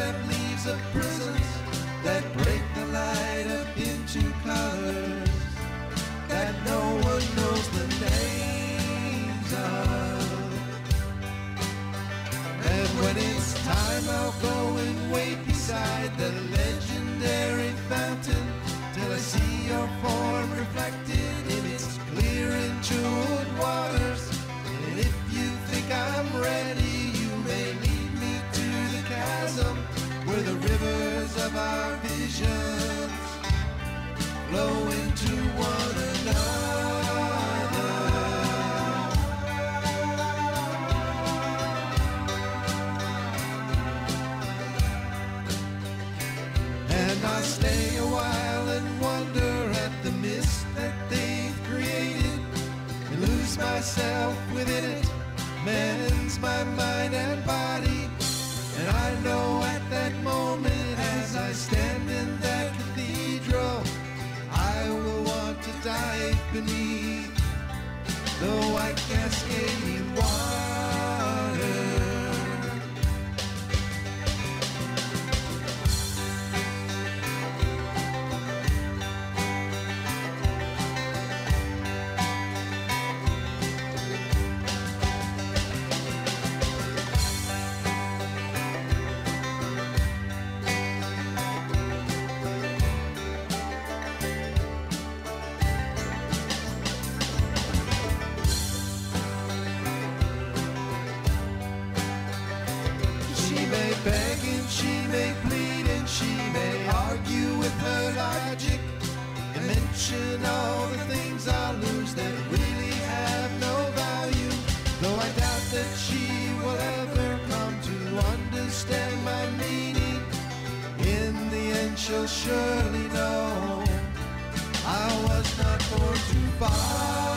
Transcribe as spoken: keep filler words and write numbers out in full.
left leaves of prisons that break the light up into colors that no one knows the names of. And when it's time, I'll go and wait beside the legendary fountain till I see your form reflected in its clear and jeweled waters. And if you think I'm ready, you may lead me to the chasm where the rivers of our visions flow into one another. And I stay a while and wonder at the mist that they've created, and lose myself within it, mends my mind and body. And I know at that moment, as I stand in that cathedral, I will want to dive beneath the white cascading water. Beg and she may plead and she may argue with her logic and mention all the things I'll lose that really have no value. Though I doubt that she will ever come to understand my meaning, in the end she'll surely know I was not born to fall.